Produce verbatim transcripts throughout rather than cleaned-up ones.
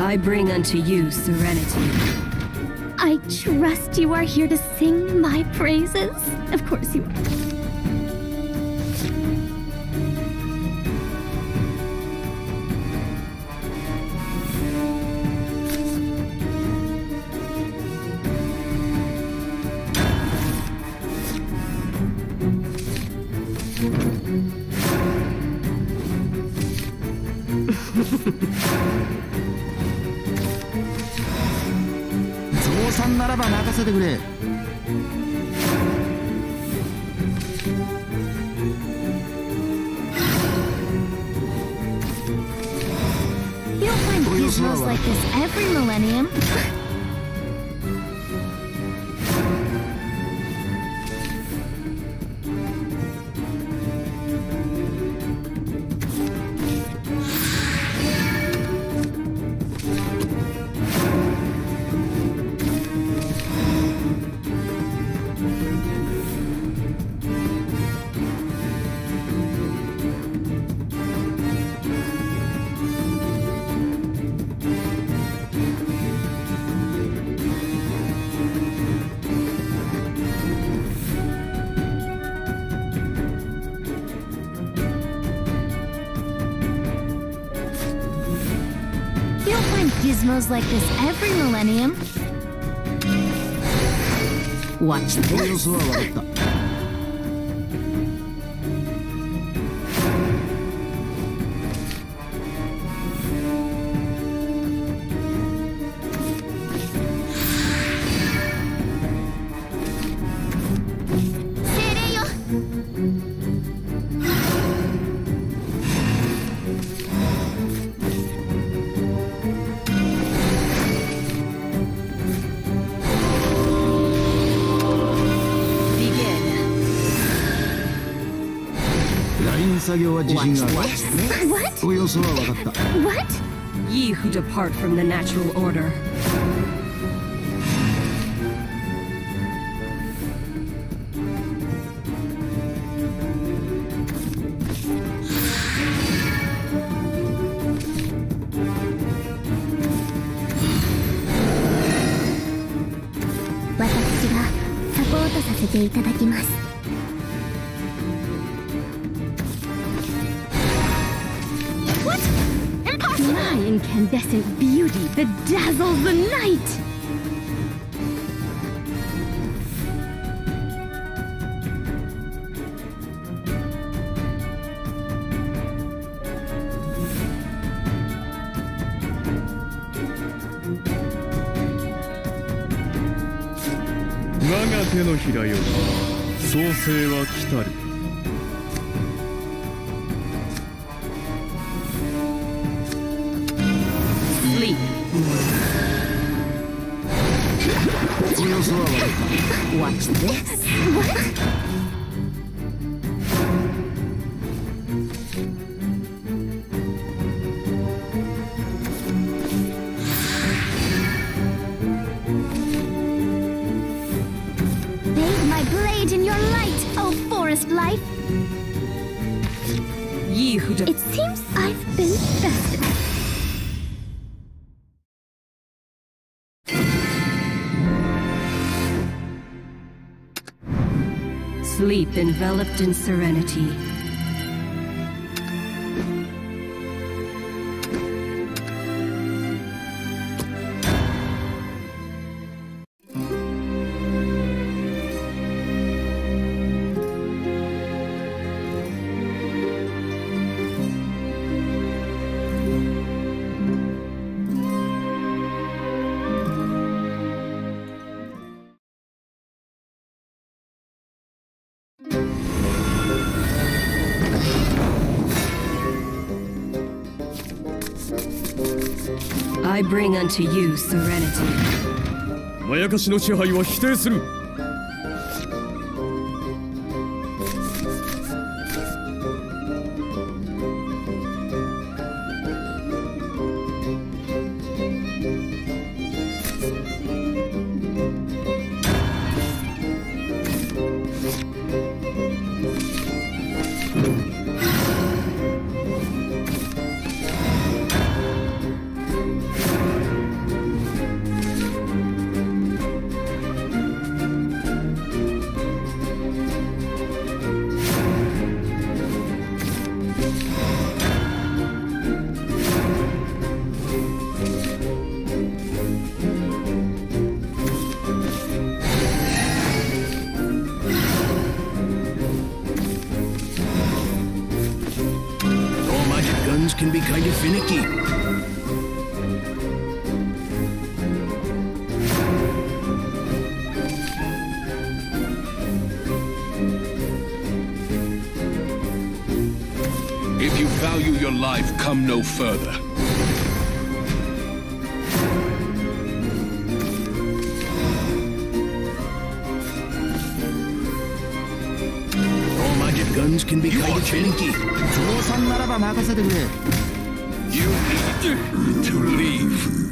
I bring unto you serenity. I trust you are here to sing my praises. Of course you are. 増産ならば任せてくれ。 You don't find gizmos like this every millennium. Gizmos like this every millennium. Watch this. What? What? Ye who depart from the natural order. What? Impossible! My incandescent beauty that dazzles the night! Sleep. Watch this. What? Bathe my blade in your light, oh forest life. Ye who It seems I've been bested. sleep enveloped in serenity. I bring unto you serenity. まやかしの支配は否定する。 can be kind of finicky. If you value your life, come no further. All magic guns can be kind of finicky. 増産ならば任せてくれ。 You need to leave.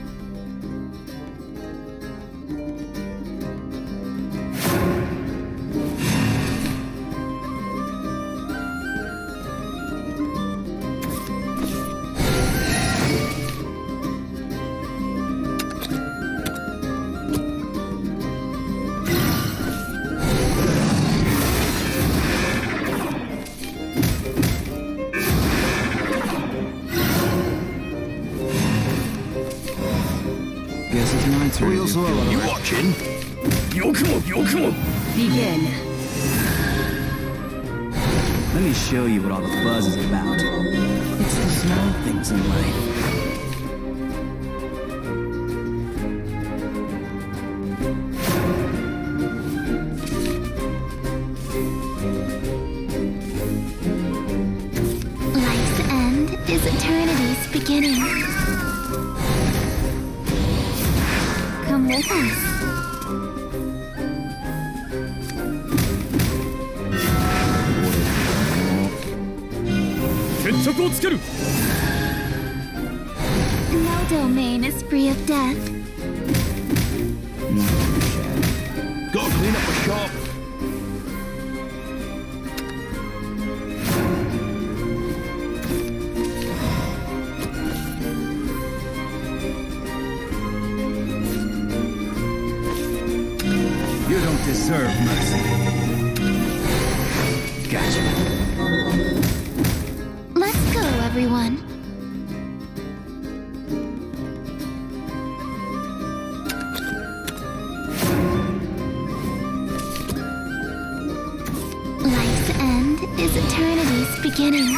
Guess it's my turn. You watching? Yokumo, Yokumo! Begin. Let me show you what all the buzz is about. It's the small things in life. Life's end is eternity's beginning. Come with us. 決着をつける No domain is free of death. Gotta clean up the shop. You don't deserve mercy. Gotcha. Let's go, everyone. Life's end is eternity's beginning.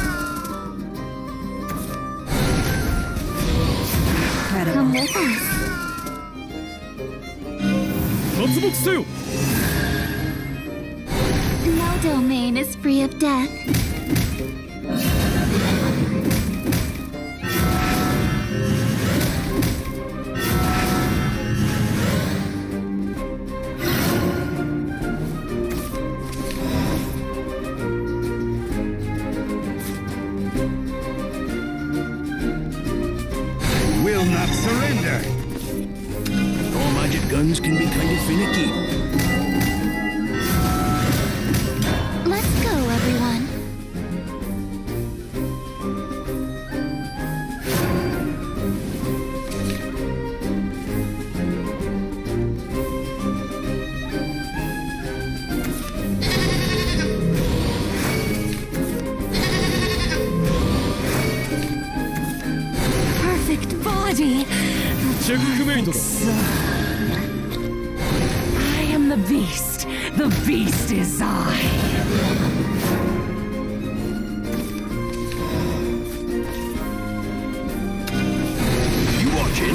Come with us. 脱獄せよ No domain is free of death. Will not surrender. All magic guns can be kind of finicky. Let's go, everyone. Perfect body. チェックメイトだ I am the beast. The beast is I. You watching?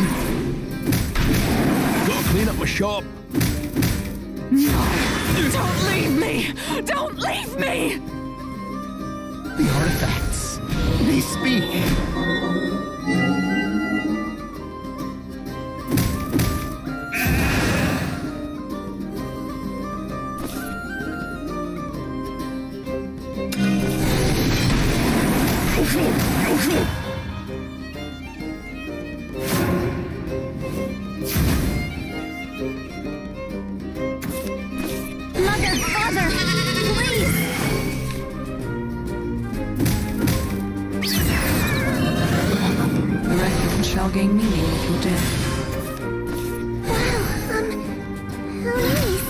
Gotta clean up my shop. No! Don't leave me! Don't leave me! The artifacts. They speak. Yokumo, Yokumo! Mother, father, please! The record shall gain meaning with your death. Wow, um, how nice.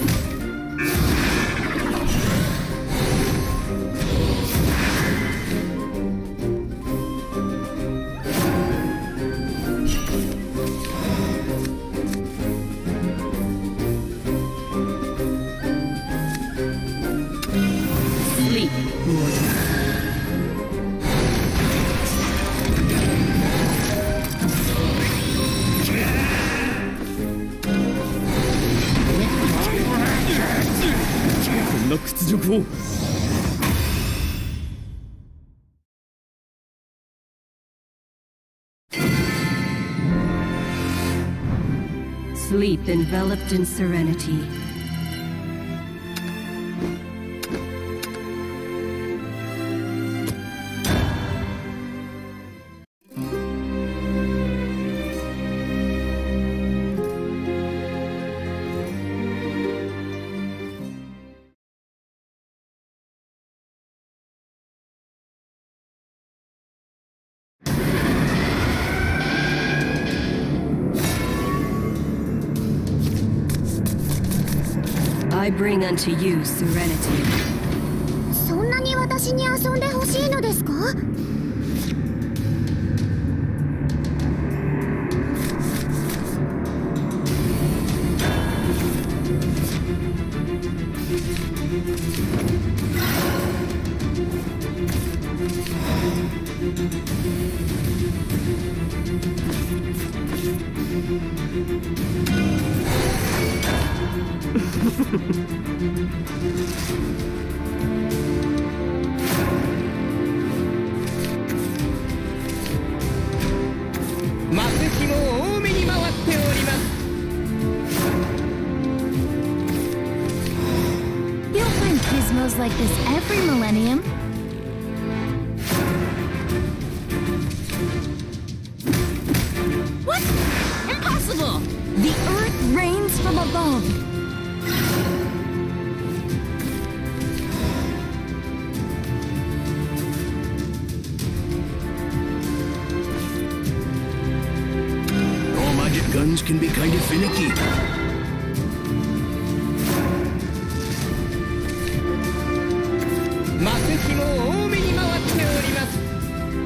Sleep, mortal. こんな屈辱を。 Sleep enveloped in serenity. I bring unto you serenity. そんなに私に遊んでほしいのですか？ マスキも多めに回っております。 You'll find gizmos like this every millennium. What? Impossible! The earth rains from above. Guns can be kind of finicky. マスキも多めに回っております。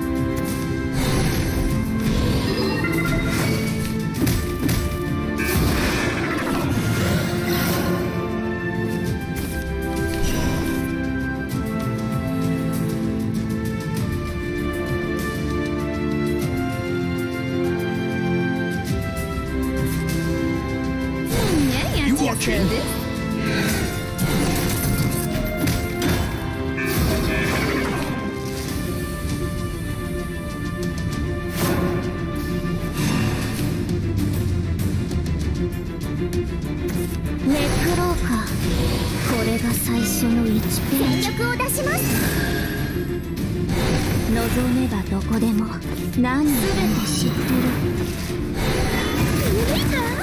望めばどこでも何すべて知ってる。夢か？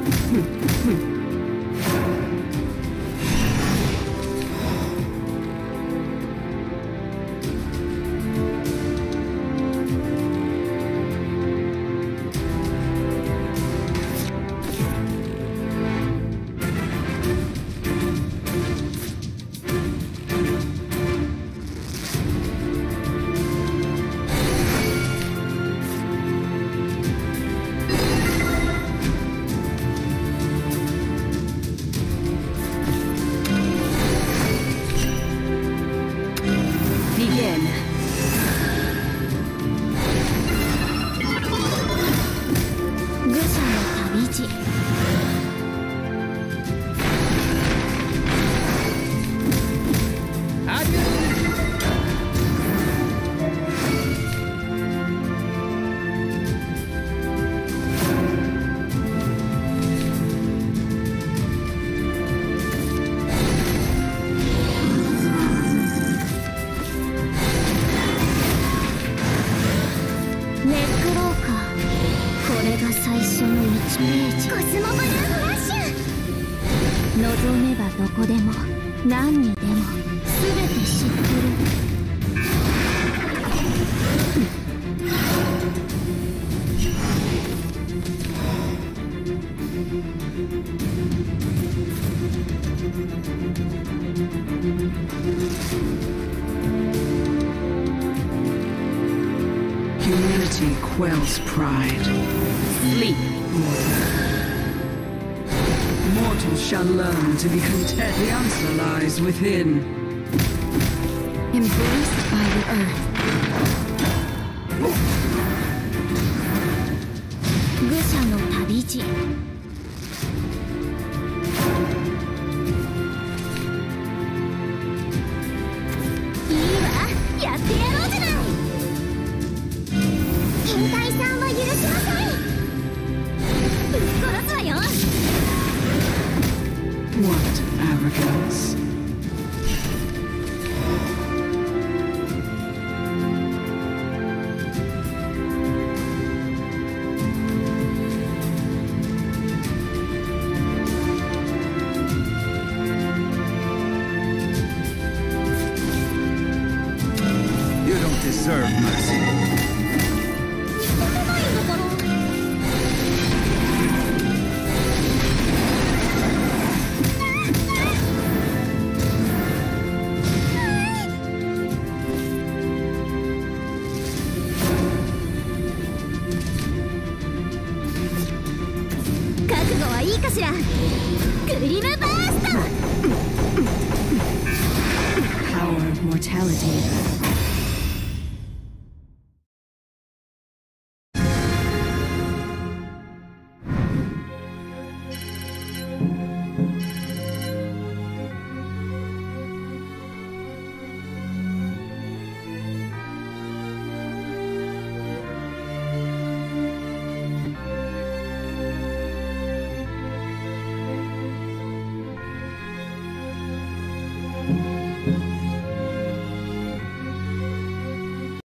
望めばどこでも何にでも全て知ってる。 Humility quells pride. Sleep, mortal. Mortals shall learn to be content. The answer lies within. Embraced by the earth. 愚者の旅路。 The What arrogance. You don't deserve mercy. 覚悟はいいかしら。グリムバースト。 Power of mortality.